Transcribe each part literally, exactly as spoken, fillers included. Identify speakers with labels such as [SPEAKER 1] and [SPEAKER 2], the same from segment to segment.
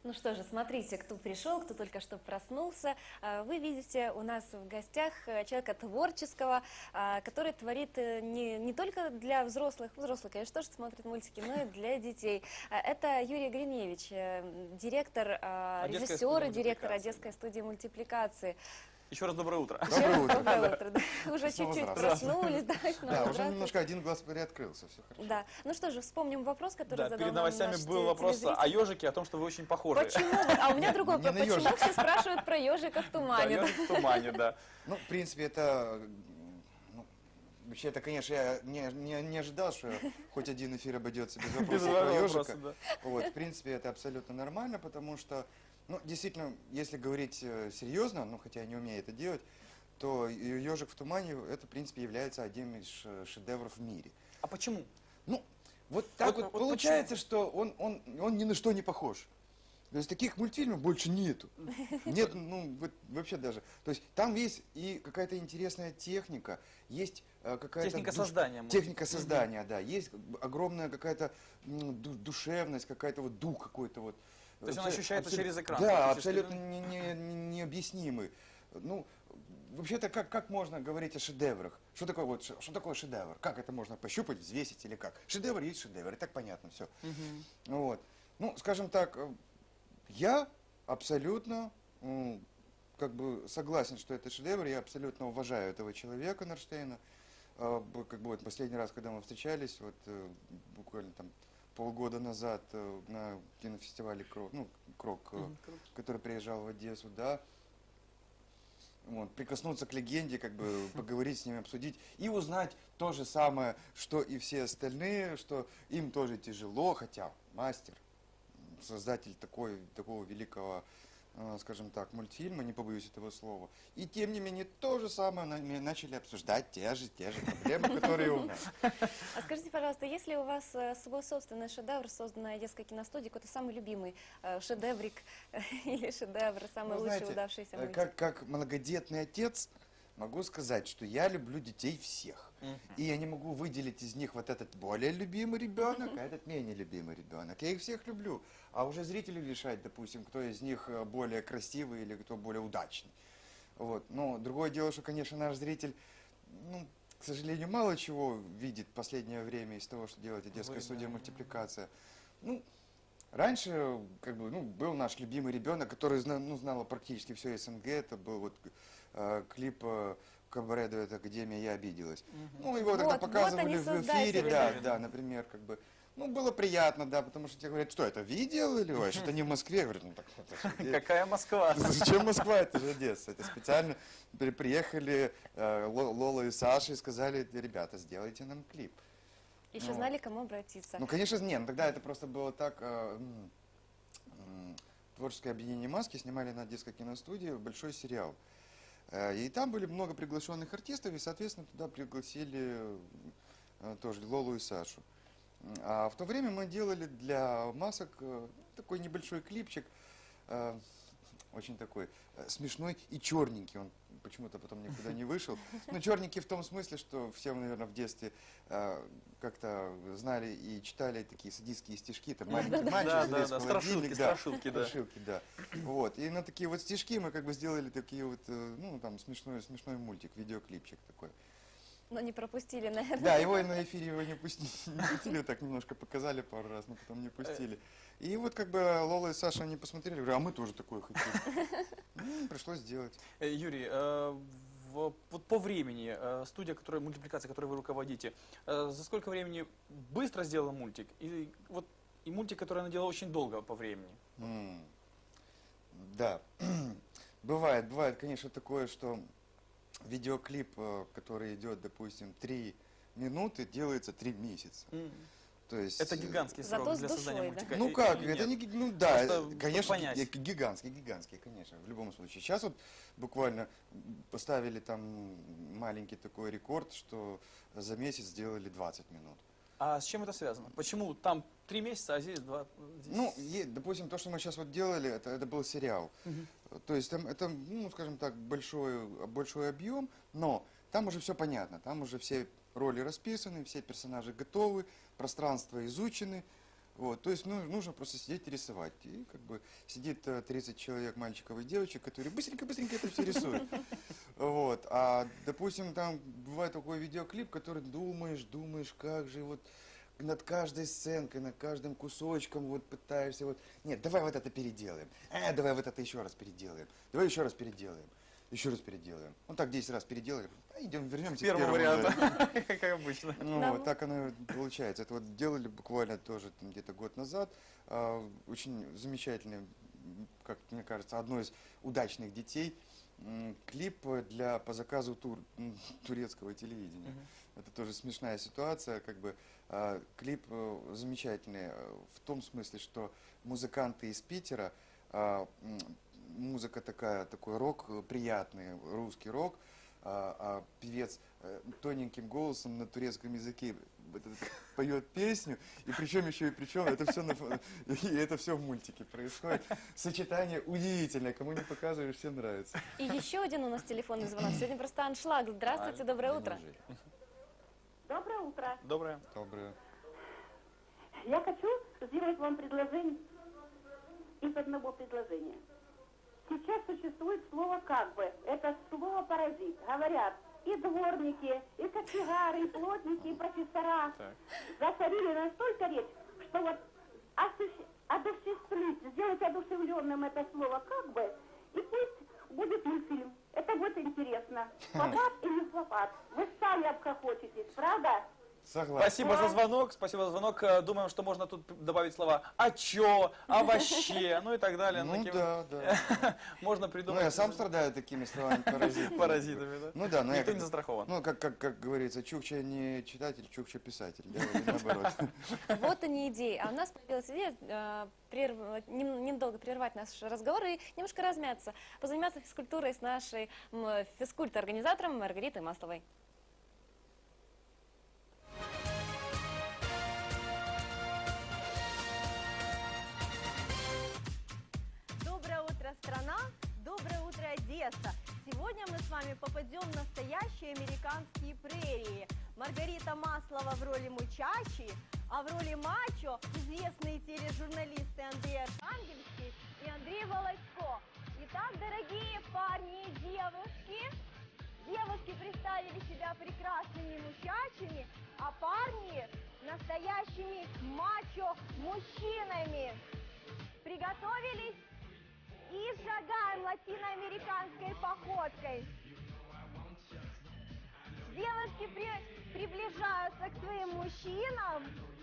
[SPEAKER 1] Ну что же, смотрите, кто пришел, кто только что проснулся. А, Вы видите у нас в гостях э, человека творческого, а, который творит э, не, не только для взрослых, взрослые, конечно, тоже смотрят мультики, но и для детей. А, Это Юрий Гриневич, э, директор, а,
[SPEAKER 2] Одесская
[SPEAKER 1] режиссер
[SPEAKER 2] студия
[SPEAKER 1] и директор
[SPEAKER 2] мультипликации.
[SPEAKER 1] Одесской студии мультипликации.
[SPEAKER 2] Еще раз доброе утро.
[SPEAKER 3] Доброе утро.
[SPEAKER 1] Доброе утро. Да. Уже
[SPEAKER 3] Снова
[SPEAKER 1] чуть-чуть
[SPEAKER 3] здравствуйте.
[SPEAKER 1] проснулись, да, и снова
[SPEAKER 3] Да, уже
[SPEAKER 1] здравствуйте.
[SPEAKER 3] немножко один глаз приоткрылся, все хорошо.
[SPEAKER 1] Да. Ну что же, вспомним вопрос, который
[SPEAKER 2] Да,
[SPEAKER 1] задал
[SPEAKER 2] перед
[SPEAKER 1] нам
[SPEAKER 2] новостями
[SPEAKER 1] наш
[SPEAKER 2] был
[SPEAKER 1] те-
[SPEAKER 2] вопрос
[SPEAKER 1] телезритель.
[SPEAKER 2] о ежике, о том, что вы очень похожи.
[SPEAKER 1] Почему? А у меня другой
[SPEAKER 3] Не
[SPEAKER 1] вопрос.
[SPEAKER 3] на
[SPEAKER 1] Почему
[SPEAKER 3] ежика.
[SPEAKER 1] все спрашивают про ежика в
[SPEAKER 2] Да,
[SPEAKER 1] тумане? Да?
[SPEAKER 2] ежик в тумане, да.
[SPEAKER 3] Ну, в принципе, это... ну, вообще, это, конечно, я не, не, не ожидал, что хоть один эфир обойдется без
[SPEAKER 2] Без
[SPEAKER 3] вопросов про
[SPEAKER 2] вопроса,
[SPEAKER 3] ежика.
[SPEAKER 2] да.
[SPEAKER 3] Вот, в принципе, это абсолютно нормально, потому что, ну, действительно, если говорить э, серьезно, ну, хотя я не умею это делать, то «Ежик в тумане» это, в принципе, является одним из ш- шедевров в мире.
[SPEAKER 2] А почему?
[SPEAKER 3] Ну, вот так
[SPEAKER 2] Вот-
[SPEAKER 3] вот,
[SPEAKER 2] вот
[SPEAKER 3] получается, что он, он, он ни на что не похож. То есть таких мультфильмов больше нету. Нет, ну, вот вообще даже. То есть там есть и какая-то интересная техника, есть э, какая-то...
[SPEAKER 2] Техника
[SPEAKER 3] душ-
[SPEAKER 2] создания мультика.
[SPEAKER 3] Техника создания, да. Есть огромная какая-то м, ду- душевность, какая-то вот дух какой-то вот.
[SPEAKER 2] То есть он
[SPEAKER 3] Абсо-
[SPEAKER 2] ощущается
[SPEAKER 3] абсолютно-
[SPEAKER 2] через экран
[SPEAKER 3] Да,
[SPEAKER 2] практически,
[SPEAKER 3] абсолютно
[SPEAKER 2] да?
[SPEAKER 3] не- не- не- необъяснимый. Ну, вообще-то, как, как можно говорить о шедеврах? Что такое, вот, ш- что такое шедевр? Как это можно пощупать, взвесить или как? Шедевр есть шедевр, и так понятно все. Вот. Ну, скажем так, э, я абсолютно м, как бы согласен, что это шедевр, я абсолютно уважаю этого человека, Норштейна. Э, б- Как бы вот последний раз, когда мы встречались, вот э, буквально там полгода назад э, на кинофестивале Крок, ну, Крок, э,
[SPEAKER 2] Мгм, круто.
[SPEAKER 3] который приезжал в Одессу, да, вот, прикоснуться к легенде, как бы поговорить с ними, обсудить и узнать то же самое, что и все остальные, что им тоже тяжело, хотя мастер, создатель такой, такого великого, э, скажем так, мультфильма, не побоюсь этого слова. И тем не менее то же самое на- мы начали обсуждать те же, те же проблемы, которые у нас.
[SPEAKER 1] А скажите, пожалуйста, есть ли у вас э, свой собственный шедевр, созданный Одесской киностудией, какой-то самый любимый э, шедеврик э, или шедевр, самый
[SPEAKER 3] Вы
[SPEAKER 1] лучший
[SPEAKER 3] знаете,
[SPEAKER 1] удавшийся
[SPEAKER 3] э,
[SPEAKER 1] мультик?
[SPEAKER 3] как, как многодетный отец могу сказать, что я люблю детей всех. И я не могу выделить из них вот этот более любимый ребенок, а этот менее любимый ребенок. Я их всех люблю. А уже зрителю решать, допустим, кто из них э, более красивый или кто более удачный. Вот. Но другое дело, что, конечно, наш зритель, ну, к сожалению, мало чего видит в последнее время из того, что делает Одесская
[SPEAKER 2] Вы,
[SPEAKER 3] студия
[SPEAKER 2] да.
[SPEAKER 3] мультипликация. Ну, раньше, как бы, ну, был наш любимый ребенок, который зна- ну, знал практически все СНГ. Это был вот э, клип э, Кабаре Дуэт Академия «Я обиделась». Ну, его
[SPEAKER 1] Вот,
[SPEAKER 3] тогда
[SPEAKER 1] вот
[SPEAKER 3] показывали
[SPEAKER 1] они
[SPEAKER 3] в эфире,
[SPEAKER 1] создатели,
[SPEAKER 3] да,
[SPEAKER 2] да.
[SPEAKER 3] да, например, как бы. Ну, было приятно, да, потому что тебе говорят, что это видел или ой, что-то не в Москве. Я говорю, ну так это же Оде-
[SPEAKER 2] Какая Москва?
[SPEAKER 3] Зачем Москва? Это же Одесса. Это специально при- приехали э, Ло- Лола и Саша и сказали, ребята, сделайте нам клип.
[SPEAKER 1] Еще
[SPEAKER 3] ну,
[SPEAKER 1] знали, к кому обратиться.
[SPEAKER 3] Ну, конечно, нет, ну, тогда это просто было так. э, м, м, Творческое объединение «Маски» снимали на Одесской киностудии большой сериал. Э, И там были много приглашенных артистов, и, соответственно, туда пригласили э, тоже Лолу и Сашу. А в то время мы делали для масок э, такой небольшой клипчик, э, очень такой э, смешной и черненький. Он почему-то потом никуда не вышел. Ну, черненький в том смысле, что все, наверное, в детстве э, как-то знали и читали такие садистские стишки. Там маленький мальчик
[SPEAKER 2] Да,
[SPEAKER 3] залез
[SPEAKER 2] да,
[SPEAKER 3] в
[SPEAKER 2] да,
[SPEAKER 3] холодильник,
[SPEAKER 2] страшилки,
[SPEAKER 3] да.
[SPEAKER 2] страшилки, да.
[SPEAKER 3] Страшилки, да. Вот. И на такие вот стишки мы как бы сделали такие вот, э, ну, там, смешной, смешной мультик, видеоклипчик такой.
[SPEAKER 1] Но не пропустили, наверное.
[SPEAKER 3] Да, его и на эфире его не пустили, не пустили, так немножко показали пару раз, но потом не пустили. И вот как бы Лола и Саша они посмотрели, говорю, а мы тоже такое хотим. Ну, пришлось сделать.
[SPEAKER 2] Э, Юрий, э, в- вот по времени э, студия, которая, мультипликация, которой вы руководите, э, за сколько времени быстро сделала мультик? И вот и мультик, который она делала очень долго по времени.
[SPEAKER 3] М, Да, бывает, бывает, конечно, такое, что видеоклип, э, который идет, допустим, три минуты, делается три месяца. То есть,
[SPEAKER 2] Это
[SPEAKER 3] э,
[SPEAKER 2] гигантский
[SPEAKER 1] Зато
[SPEAKER 2] срок
[SPEAKER 1] с
[SPEAKER 2] для создания
[SPEAKER 1] душой, да?
[SPEAKER 2] мультика.
[SPEAKER 3] Ну
[SPEAKER 2] и-
[SPEAKER 3] как,
[SPEAKER 2] или
[SPEAKER 3] это
[SPEAKER 2] нет?
[SPEAKER 3] не, ги- ну да,
[SPEAKER 2] Просто,
[SPEAKER 3] э,
[SPEAKER 2] чтобы
[SPEAKER 3] конечно,
[SPEAKER 2] понять.
[SPEAKER 3] ги- гигантский, гигантский, конечно, в любом случае. Сейчас вот буквально поставили там маленький такой рекорд, что за месяц сделали двадцать минут.
[SPEAKER 2] А с чем это связано? Почему там три месяца, а здесь два? здесь-
[SPEAKER 3] Ну, е- допустим, то, что мы сейчас вот делали, это, это был сериал.
[SPEAKER 2] Мгм.
[SPEAKER 3] То есть там это, ну, скажем так, большой, большой объем, но там уже все понятно, там уже все роли расписаны, все персонажи готовы, пространства изучены, Вот, то есть ну, нужно просто сидеть и рисовать. И как бы сидит э, тридцать человек, мальчиков и девочек, которые быстренько-быстренько это все рисуют. Вот. А, допустим, там бывает такой видеоклип, который думаешь, думаешь, как же вот над каждой сценкой, над каждым кусочком вот пытаешься вот, нет, давай вот это переделаем, э, давай вот это еще раз переделаем, давай еще раз переделаем, еще раз переделаем. Ну так десять раз переделаем, а идем, вернемся к
[SPEAKER 2] Первый
[SPEAKER 3] первому.
[SPEAKER 2] вариант,
[SPEAKER 3] Да.
[SPEAKER 2] как обычно.
[SPEAKER 3] Ну,
[SPEAKER 1] Да.
[SPEAKER 3] вот так оно и получается. Это вот делали буквально тоже там где-то год назад. А, очень замечательный, м, как мне кажется, одно из удачных детей. м, Клип для, по заказу тур, м, турецкого телевидения.
[SPEAKER 2] Мгм.
[SPEAKER 3] Это тоже смешная ситуация. Как бы, а, клип э, замечательный э, в том смысле, что музыканты из Питера, а, м, музыка такая, такой рок, э, приятный русский рок, а, а певец э, тоненьким голосом на турецком языке вот это поет песню, и причем еще и причем это все на, фо- и это все в мультике происходит. Сочетание удивительное, кому не показываешь, всем нравится.
[SPEAKER 1] И еще один у нас телефонный звонок. Сегодня просто аншлаг. Здравствуйте, доброе утро.
[SPEAKER 4] Доброе утро.
[SPEAKER 2] Доброе.
[SPEAKER 3] Доброе.
[SPEAKER 4] Я хочу сделать вам предложение из одного предложения. Сейчас существует слово «как бы». Это слово «паразит». Говорят, и дворники, и кочегары, и плотники, и профессора
[SPEAKER 2] Так.
[SPEAKER 4] засорили настолько речь, что вот осущ- одушевлить, сделать одушевленным это слово «как бы», и пусть будет мультфильм. Это будет интересно. Попад или не попад. Вы сами обхохочетесь, правда?
[SPEAKER 3] Согласен.
[SPEAKER 2] Спасибо за звонок, спасибо за звонок. Э, Думаем, что можно тут добавить слова «а чё», «а вообще», ну и так далее.
[SPEAKER 3] Ну
[SPEAKER 2] Таким-
[SPEAKER 3] да, да.
[SPEAKER 2] Можно
[SPEAKER 3] Ну,
[SPEAKER 2] придумать.
[SPEAKER 3] я сам страдаю такими словами паразитами.
[SPEAKER 2] Паразитами, да?
[SPEAKER 3] Ну да, но я
[SPEAKER 2] Никто не
[SPEAKER 3] как-
[SPEAKER 2] застрахован.
[SPEAKER 3] Ну, как, как, как говорится, Чукча не читатель, Чукча писатель, да, или наоборот.
[SPEAKER 1] Вот они идеи. А у нас появилась идея э, прерв- нем- недолго прервать наш разговор и немножко размяться, позаниматься физкультурой с нашей м, физкульт-организатором Маргаритой Масловой.
[SPEAKER 5] Доброе утро, страна! Доброе утро, Одесса! Сегодня мы с вами попадем в настоящие американские прерии. Маргарита Маслова в роли Мучачи, а в роли Мачо известные тележурналисты Андрей Архангельский и Андрей Володько. Итак, дорогие парни и девушки, девушки представили себя прекрасными мучачами, а парни настоящими мачо-мужчинами. Приготовились? И шагаем латиноамериканской походкой. Девушки при- приближаются к своим мужчинам.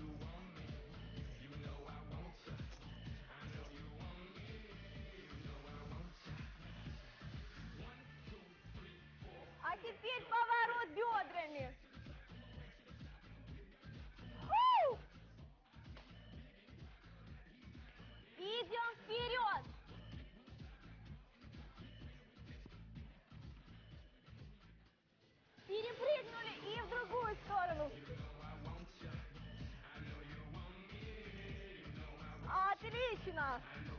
[SPEAKER 5] А теперь поворот бедрами. Ху! Идем вперед. Перепрыгнули и в другую сторону. Отлично.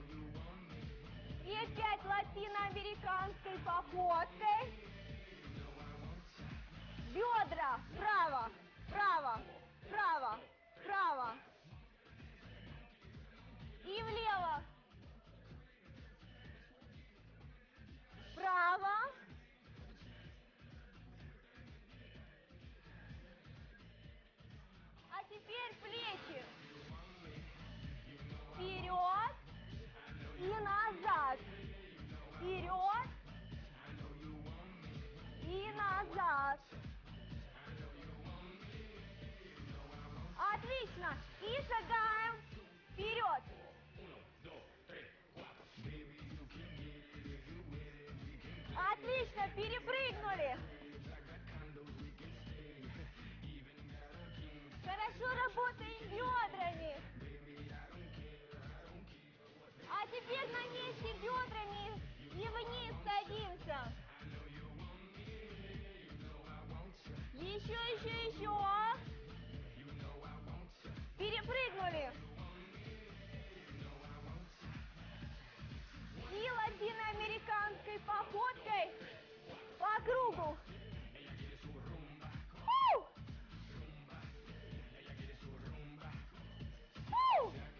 [SPEAKER 5] И опять латиноамериканской походкой. Бедра вправо, вправо, вправо, вправо. И влево. Вправо. А теперь плечи. Вперед и назад. Вперед и назад. Отлично. И шагаем вперед. Отлично, перепрыгнули. Хорошо работаем бедрами. А теперь на месте бедрами и вниз садимся. Еще, еще, еще. Перепрыгнули. И латиноамериканской походкой по кругу. Фу! Фу!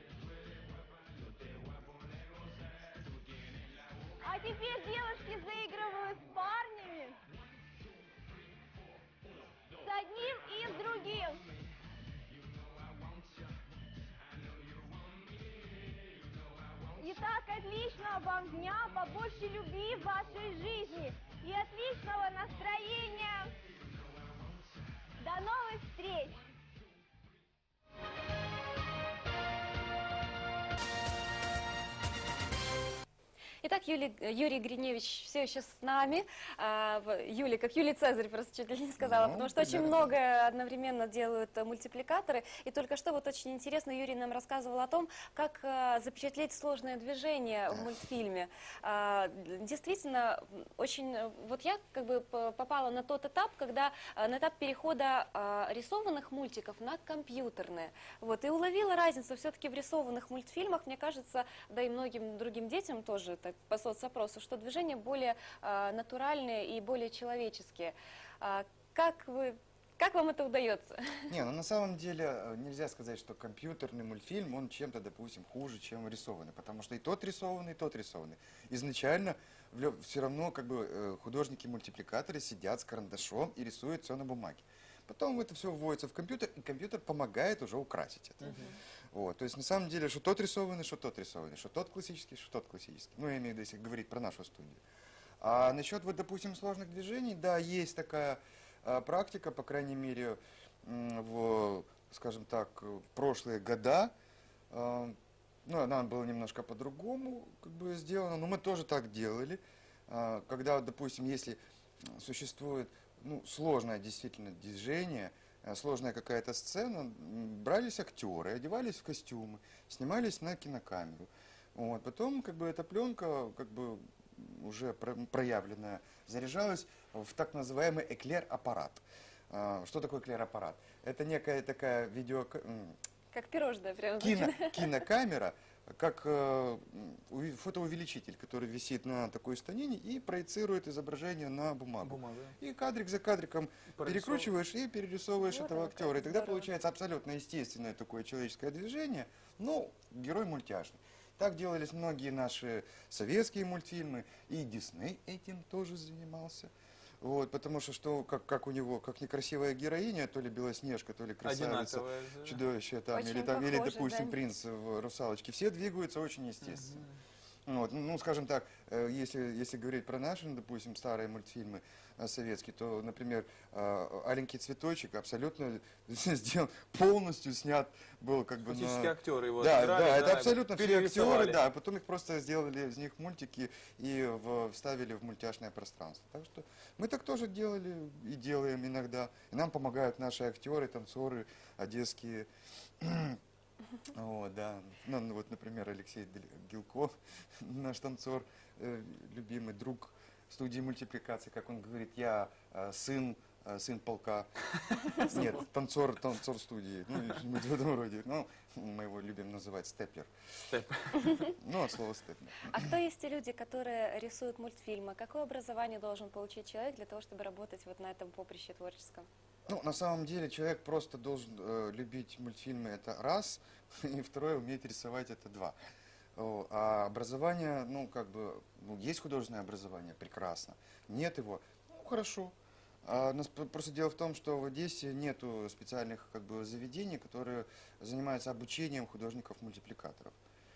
[SPEAKER 5] удачного вам дня, побольше любви в вашей жизни и отличного настроения. До новых встреч!
[SPEAKER 1] Итак, Юли- Юрий Гриневич все еще с нами. А, в- Юлия, как Юлий Цезарь, просто чуть ли не сказала,
[SPEAKER 3] Ну,
[SPEAKER 1] потому что очень
[SPEAKER 3] примерно.
[SPEAKER 1] много одновременно делают э, мультипликаторы. И только что вот очень интересно Юрий нам рассказывал о том, как э, запечатлеть сложное движение в мультфильме. А, действительно, м, очень... э, Вот я как бы п- попала на тот этап, когда э, на этап перехода э, рисованных мультиков на компьютерные. Вот, и уловила разницу все-таки в рисованных мультфильмах, мне кажется, да и многим другим детям тоже так по соцопросу, что движения более э, натуральные и более человеческие. А, как вы, как вам это удается?
[SPEAKER 3] Не, ну на самом деле э, нельзя сказать, что компьютерный мультфильм, он чем-то, допустим, хуже, чем рисованный. Потому что и тот рисованный, и тот рисованный. Изначально все равно как бы э, художники-мультипликаторы сидят с карандашом и рисуют все на бумаге. Потом это все вводится в компьютер, и компьютер помогает уже украсить это. Вот, то есть на самом деле, что тот рисованный, что тот рисованный, что тот классический, что тот классический. Ну, я имею в виду, если говорить про нашу студию. А насчет, вот, допустим, сложных движений, да, есть такая а, практика, по крайней мере, м, в, скажем так, в прошлые года. А, ну, она была немножко по-другому как бы сделана, но мы тоже так делали. А, когда, допустим, если существует ну, сложное действительно движение, э, сложная какая-то сцена, м, брались актеры, одевались в костюмы, снимались на кинокамеру. Вот. Потом как бы эта пленка как бы уже про- проявленная заряжалась в так называемый эклер-аппарат. А, Что такое эклер-аппарат? Это некая такая видео... м,
[SPEAKER 1] Как пирожное прямо
[SPEAKER 3] кино,
[SPEAKER 1] звучит.
[SPEAKER 3] кинокамера, как э, уви- фотоувеличитель, который висит на такой станине и проецирует изображение на бумагу.
[SPEAKER 2] Бумага.
[SPEAKER 3] И кадрик за кадриком
[SPEAKER 2] Прорисовываешь.
[SPEAKER 3] перекручиваешь и перерисовываешь
[SPEAKER 1] Вот
[SPEAKER 3] этого
[SPEAKER 1] оно как,
[SPEAKER 3] актера. И тогда
[SPEAKER 1] здорово.
[SPEAKER 3] получается абсолютно естественное такое человеческое движение, но герой мультяшный. Так делались многие наши советские мультфильмы, и Дисней этим тоже занимался. Вот, потому что, что как, как у него, как некрасивая героиня, то ли Белоснежка, то ли красавица,
[SPEAKER 2] Одинаковая. да.
[SPEAKER 3] чудовище там,
[SPEAKER 1] Очень
[SPEAKER 3] или, там, или,
[SPEAKER 1] похоже,
[SPEAKER 3] допустим,
[SPEAKER 1] да.
[SPEAKER 3] принц в «Русалочке». Все двигаются очень естественно. Вот, ну, ну, скажем так, э, если, если говорить про наши, ну, допустим, старые мультфильмы э, советские, то, например, э, «Аленький цветочек» абсолютно сделан, полностью снят был как бы
[SPEAKER 2] Фактически
[SPEAKER 3] на...
[SPEAKER 2] актеры его
[SPEAKER 3] Да,
[SPEAKER 2] отыграли,
[SPEAKER 3] да, это абсолютно все актеры,
[SPEAKER 2] перерисовали.
[SPEAKER 3] да, а потом их просто сделали из них мультики и в- вставили в мультяшное пространство. Так что мы так тоже делали и делаем иногда. И нам помогают наши актеры, танцоры одесские. Вот, да. Ну, ну, вот, например, Алексей Дел- Гилко, наш танцор, э, любимый друг студии мультипликации, как он говорит, я э, сын, э, сын полка. Нет, танцор, танцор студии. Ну, что-нибудь в этом роде. Ну, мы его любим называть степпер.
[SPEAKER 2] Степ.
[SPEAKER 3] Ну, от слова степпер.
[SPEAKER 1] А кто есть те люди, которые рисуют мультфильмы? Какое образование должен получить человек для того, чтобы работать вот на этом поприще творческом?
[SPEAKER 3] Ну, на самом деле, человек просто должен э, любить мультфильмы, это раз, и второе, уметь рисовать, это два. О, а образование, ну, как бы, ну, есть художественное образование, прекрасно. Нет его, ну, хорошо. А нас п- просто дело в том, что в Одессе нету специальных, как бы, заведений, которые занимаются обучением художников-мультипликаторов.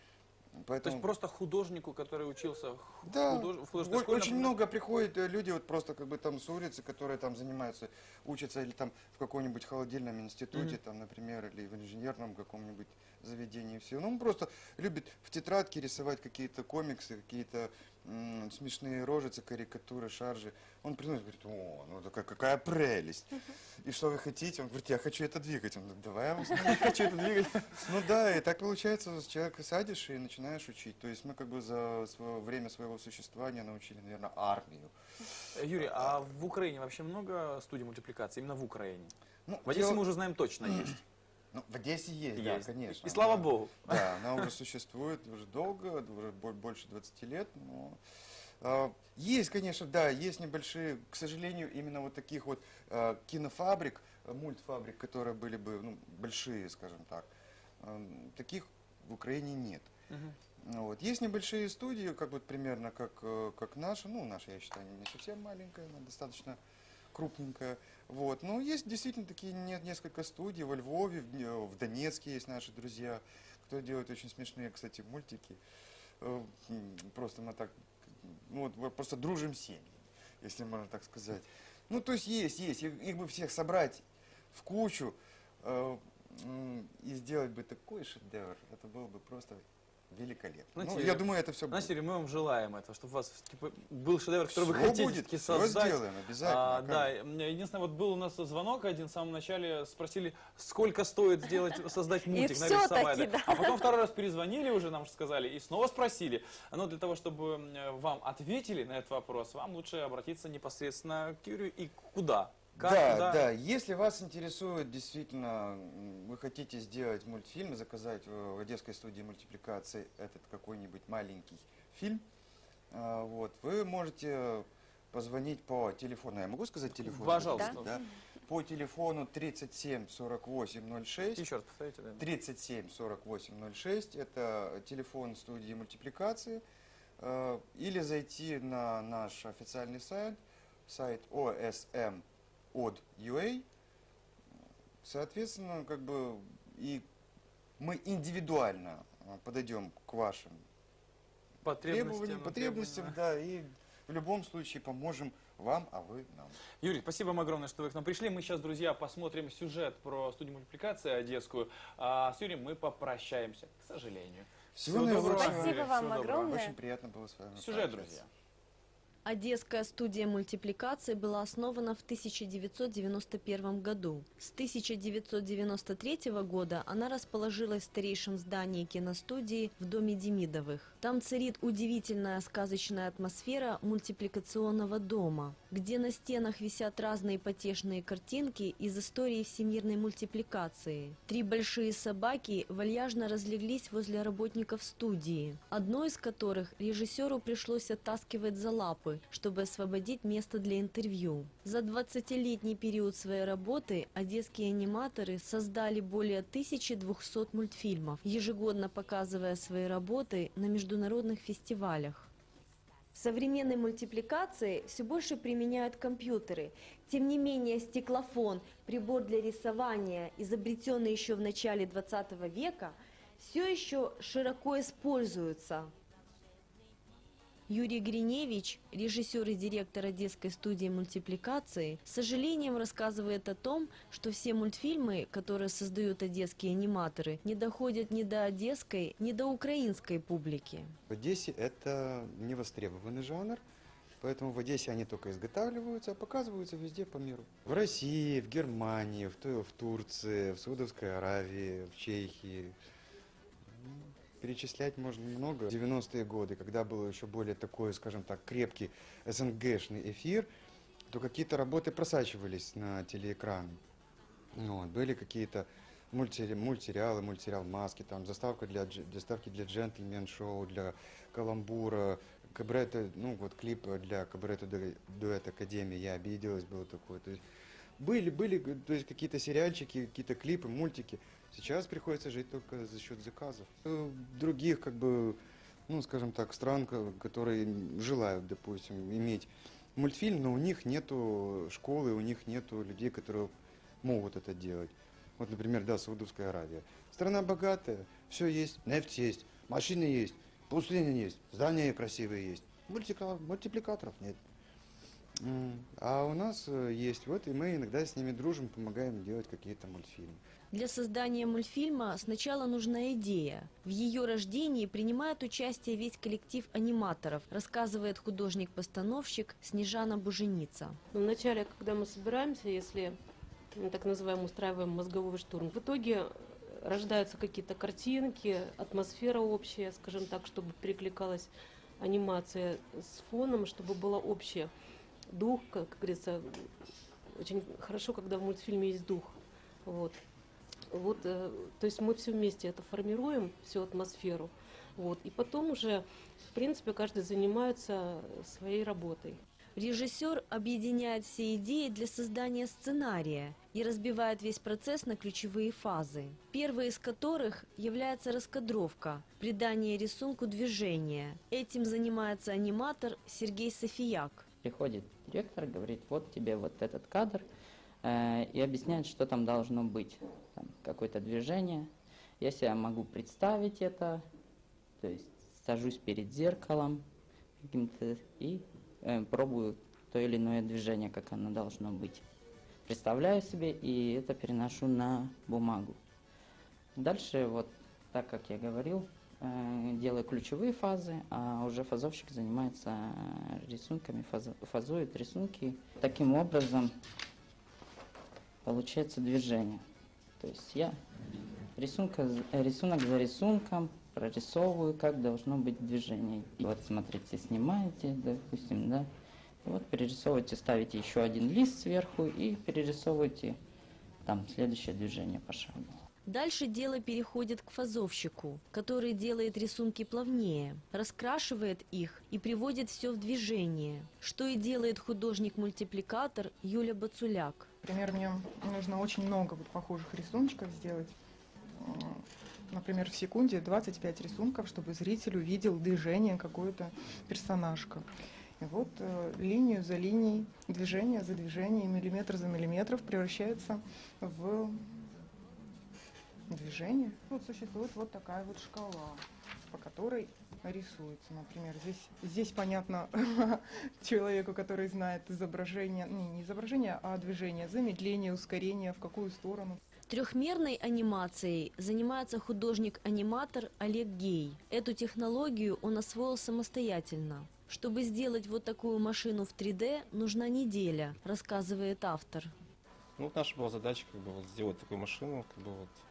[SPEAKER 2] То
[SPEAKER 3] Поэтому...
[SPEAKER 2] есть просто художнику, который учился в
[SPEAKER 3] Да,
[SPEAKER 2] худож- в художественной
[SPEAKER 3] о-
[SPEAKER 2] школе,
[SPEAKER 3] очень
[SPEAKER 2] например,
[SPEAKER 3] много приходят э, люди вот просто как бы там с улицы, которые там занимаются, учатся или там в каком-нибудь холодильном институте,
[SPEAKER 2] Мгм.
[SPEAKER 3] там, например, или в инженерном каком-нибудь заведении, все. Ну, он просто любит в тетрадке рисовать какие-то комиксы, какие-то м, смешные рожицы, карикатуры, шаржи. Он приносит, говорит, о, ну такая какая прелесть. И что вы хотите? Он говорит, я хочу это двигать. Он говорит, давай я вам скажу, я хочу это двигать. Ну да, и так получается, с человека садишь и начинаешь учить. То есть мы как бы за свое время своего существования научили, наверное, армию.
[SPEAKER 2] Э, Юрий, а в Украине вообще много студий мультипликации? Именно в Украине?
[SPEAKER 3] Ну,
[SPEAKER 2] В Одессе
[SPEAKER 3] дело-
[SPEAKER 2] мы уже знаем точно есть.
[SPEAKER 3] ну, в Одессе есть,
[SPEAKER 2] Есть.
[SPEAKER 3] да, конечно.
[SPEAKER 2] И слава
[SPEAKER 3] Она-
[SPEAKER 2] богу.
[SPEAKER 3] Да, она уже существует уже долго, уже бо- больше двадцати лет, но а, есть, конечно, да, есть небольшие, к сожалению, именно вот таких вот а, кинофабрик, а, мультфабрик, которые были бы, ну, большие, скажем так, а, таких в Украине нет.
[SPEAKER 2] Мгм.
[SPEAKER 3] Ну вот. Есть небольшие студии, как вот примерно как, э, как наша, ну, наша, я считаю, не совсем маленькая, она достаточно крупненькая. Вот. Но есть действительно такие не- несколько студий во Львове, в, Дне- в Донецке есть наши друзья, кто делает очень смешные, кстати, мультики. э, м, просто мы так, ну вот мы просто дружим семьями, если можно так сказать. Ну, то есть есть, есть. Их, их бы всех собрать в кучу э, м, и сделать бы такой шедевр, это было бы просто великолепно.
[SPEAKER 2] Знаете,
[SPEAKER 3] Ну, я думаю, это все будет.
[SPEAKER 2] Знаете, Юрий, мы вам желаем этого, чтобы у вас типа, был шедевр, который вы
[SPEAKER 3] Всё
[SPEAKER 2] хотите
[SPEAKER 3] будет,
[SPEAKER 2] таки
[SPEAKER 3] всё
[SPEAKER 2] создать.
[SPEAKER 3] сделаем, обязательно.
[SPEAKER 2] А,
[SPEAKER 3] Как
[SPEAKER 2] да,
[SPEAKER 3] же?
[SPEAKER 2] единственное, вот был у нас звонок один в самом начале, спросили, сколько стоит сделать, создать мультик,
[SPEAKER 1] всё-таки,
[SPEAKER 2] нарисовать.
[SPEAKER 1] да.
[SPEAKER 2] А потом второй раз перезвонили уже, нам же сказали, и снова спросили. Но для того, чтобы м, вам ответили на этот вопрос, вам лучше обратиться непосредственно к Юрию и куда? Как,
[SPEAKER 3] Да,
[SPEAKER 2] куда?
[SPEAKER 3] да, если вас интересует действительно, м, вы хотите сделать мультфильм, заказать в в Одесской студии мультипликации этот какой-нибудь маленький фильм, а, вот, вы можете позвонить по телефону. Я могу сказать телефон?
[SPEAKER 2] Пожалуйста.
[SPEAKER 3] Да? По телефону тридцать семь сорок восемь ноль шесть.
[SPEAKER 2] Еще раз повторите, да.
[SPEAKER 3] тридцать семь сорок восемь ноль шесть, это телефон студии мультипликации, э, или зайти на наш официальный сайт, сайт о эс эм од точка ю а. Соответственно, как бы и мы индивидуально э, подойдем к вашим
[SPEAKER 2] Потребностям,
[SPEAKER 3] требованиям, потребностям,
[SPEAKER 2] требованиям.
[SPEAKER 3] да, и в любом случае поможем вам, а вы нам.
[SPEAKER 2] Юрий, спасибо вам огромное, что вы к нам пришли. Мы сейчас, друзья, посмотрим сюжет про студию мультипликации одесскую. А с Юрием мы попрощаемся, к сожалению.
[SPEAKER 3] Всего наилучшего.
[SPEAKER 1] Спасибо
[SPEAKER 2] Юрий,
[SPEAKER 1] вам
[SPEAKER 2] всего доброго.
[SPEAKER 1] огромное.
[SPEAKER 3] Очень приятно было с вами
[SPEAKER 2] Сюжет,
[SPEAKER 3] пообщаться.
[SPEAKER 2] друзья.
[SPEAKER 5] Одесская студия мультипликации была основана в тысяча девятьсот девяносто первом году. С тысяча девятьсот девяносто третьего года она расположилась в старейшем здании киностудии в доме Демидовых. Там царит удивительная сказочная атмосфера мультипликационного дома, где на стенах висят разные потешные картинки из истории всемирной мультипликации. Три большие собаки вальяжно разлеглись возле работников студии, одной из которых режиссеру пришлось оттаскивать за лапы, чтобы освободить место для интервью. За двадцатилетний период своей работы одесские аниматоры создали более тысячи двухсот мультфильмов, ежегодно показывая свои работы на международных фестивалях. В современной мультипликации все больше применяют компьютеры. Тем не менее, стеклофон, прибор для рисования, изобретенный еще в начале двадцатого века, все еще широко используется. Юрий Гриневич, режиссер и директор Одесской студии мультипликации, с сожалением рассказывает о том, что все мультфильмы, которые создают одесские аниматоры, не доходят ни до одесской, ни до украинской публики.
[SPEAKER 3] В Одессе это невостребованный жанр, поэтому в Одессе они только изготавливаются, а показываются везде по миру. В России, в Германии, в, Ту- в Турции, в Саудовской Аравии, в Чехии. Ну, перечислять можно много. В девяностые годы, когда был еще более такой, скажем так, крепкий эс эн гэшный эфир, то какие-то работы просачивались на телеэкран. Вот, были какие-то мультсери- мультсериалы, мультсериал «Маски», там, заставка для, дж- заставки для джентльмен-шоу, для каламбура, кабрета, ну вот клип для кабрета ду- дуэт Академии «Я обиделась» был такой. То есть были, были то есть какие-то сериальчики, какие-то клипы, мультики. Сейчас приходится жить только за счет заказов. Э, Других, как бы, ну, скажем так, стран, ко- которые желают, допустим, иметь мультфильм, но у них нету школы, у них нету людей, которые могут это делать. Вот, например, да, Саудовская Аравия. Страна богатая, все есть, нефть есть, машины есть, пустыни есть, здания красивые есть. Мультика- мультипликаторов нет. М, А у нас э, есть, вот, и мы иногда с ними дружим, помогаем делать какие-то мультфильмы.
[SPEAKER 5] Для создания мультфильма сначала нужна идея. В ее рождении принимает участие весь коллектив аниматоров, рассказывает художник-постановщик Снежана Буженица.
[SPEAKER 6] Вначале, когда мы собираемся, если мы так называем, устраиваем мозговой штурм, в итоге рождаются какие-то картинки, атмосфера общая, скажем так, чтобы перекликалась анимация с фоном, чтобы было общее. Дух, как говорится, очень хорошо, когда в мультфильме есть дух. Вот. Вот, э, то есть мы все вместе это формируем, всю атмосферу. Вот. И потом уже, в принципе, каждый занимается своей работой.
[SPEAKER 5] Режиссер объединяет все идеи для создания сценария и разбивает весь процесс на ключевые фазы, первой из которых является раскадровка, придание рисунку движения. Этим занимается аниматор Сергей Софияк.
[SPEAKER 7] Приходит директор, говорит, вот тебе вот этот кадр, э, и объясняет, что там должно быть. Там какое-то движение. Я себе могу представить это, то есть сажусь перед зеркалом каким-то и э, пробую то или иное движение, как оно должно быть. Представляю себе и это переношу на бумагу. Дальше, вот так как я говорил, э, делаю ключевые фазы, а уже фазовщик занимается рисунками, фаз, фазует рисунки. Таким образом получается движение. То есть я рисунка, рисунок за рисунком прорисовываю, как должно быть движение. И вот смотрите, снимаете, допустим, да, и вот перерисовываете, ставите еще один лист сверху и перерисовываете там следующее движение пошагово.
[SPEAKER 8] Дальше дело переходит к фазовщику, который делает рисунки плавнее, раскрашивает их и приводит все в движение, что и делает художник-мультипликатор Юля Бацуляк.
[SPEAKER 9] Например, мне нужно очень много вот похожих рисуночков сделать. Например, в секунде двадцать пять рисунков, чтобы зритель увидел движение какой-то персонажка. И вот э, линию за линией, движение за движением, миллиметр за миллиметром превращается в движение. Вот существует вот такая вот шкала, по которой рисуется. Например, здесь, здесь понятно человеку, который знает изображение, не, не изображение, а движение, замедление, ускорение, в какую сторону.
[SPEAKER 8] Трехмерной анимацией занимается художник-аниматор Олег Гей. Эту технологию он освоил самостоятельно. Чтобы сделать вот такую машину в три дэ, нужна неделя, рассказывает автор.
[SPEAKER 10] Ну, вот наша была задача как бы, вот, сделать такую машину, как бы, вот,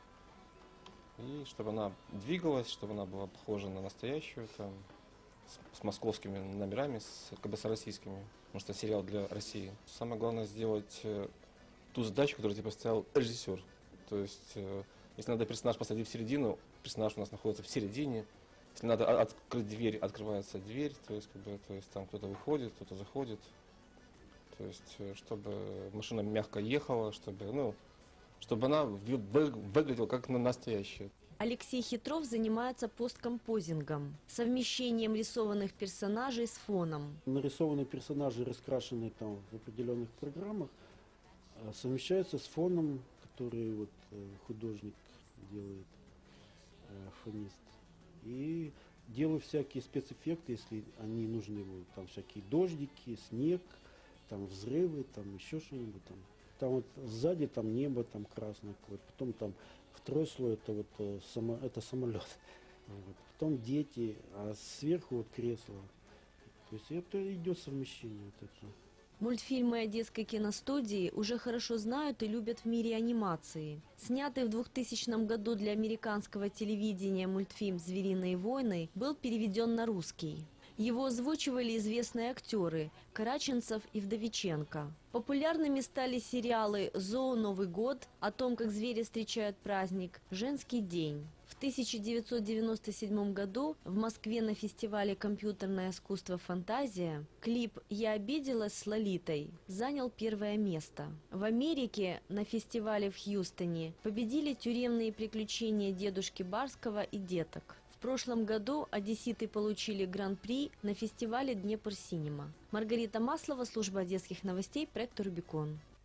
[SPEAKER 10] и чтобы она двигалась, чтобы она была похожа на настоящую, там, с, с московскими номерами, с, как бы с российскими, потому что сериал для России. Самое главное сделать э, ту задачу, которую тебе поставил режиссер. То есть, э, если надо персонаж посадить в середину, персонаж у нас находится в середине. Если надо открыть дверь, открывается дверь, то есть, как бы, то есть там кто-то выходит, кто-то заходит. То есть, э, чтобы машина мягко ехала, чтобы, ну, чтобы она выглядела как настоящая.
[SPEAKER 8] Алексей Хитров занимается посткомпозингом, совмещением рисованных персонажей с фоном.
[SPEAKER 11] Нарисованные персонажи, раскрашенные там в определенных программах, совмещаются с фоном, который вот художник делает, фонист. И делаю всякие спецэффекты, если они нужны, вот, там всякие дождики, снег, там взрывы, там еще что-нибудь там. Там вот сзади там небо там красное какое-то, потом там второй слой это вот э, само, это самолет, вот. Потом дети, а сверху вот кресло. То есть это идет совмещение вот это.
[SPEAKER 8] Мультфильмы Одесской киностудии уже хорошо знают и любят в мире анимации. Снятый в двухтысячном году для американского телевидения мультфильм «Звериные войны» был переведен на русский. Его озвучивали известные актеры Караченцев и Вдовиченко. Популярными стали сериалы «Зоо. Новый год», о том, как звери встречают праздник, «Женский день». В тысяча девятьсот девяносто седьмом году в Москве на фестивале «Компьютерное искусство. Фантазия» клип «Я обиделась» с Лолитой занял первое место. В Америке на фестивале в Хьюстоне победили «Тюремные приключения дедушки Барского» и «Деток». В прошлом году одесситы получили гран-при на фестивале «Днепр Синема». Маргарита Маслова, служба одесских новостей, проект «Рубикон».